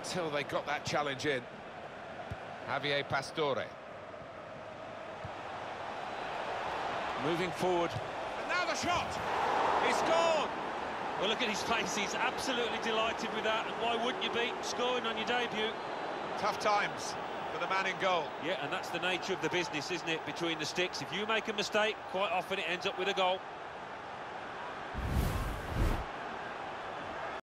until they got that challenge in. Javier Pastore. Moving forward. And now the shot! He scored! Well, look at his face, he's absolutely delighted with that, and why wouldn't you be scoring on your debut? Tough times for the man in goal. Yeah, and that's the nature of the business, isn't it, between the sticks. If you make a mistake, quite often it ends up with a goal.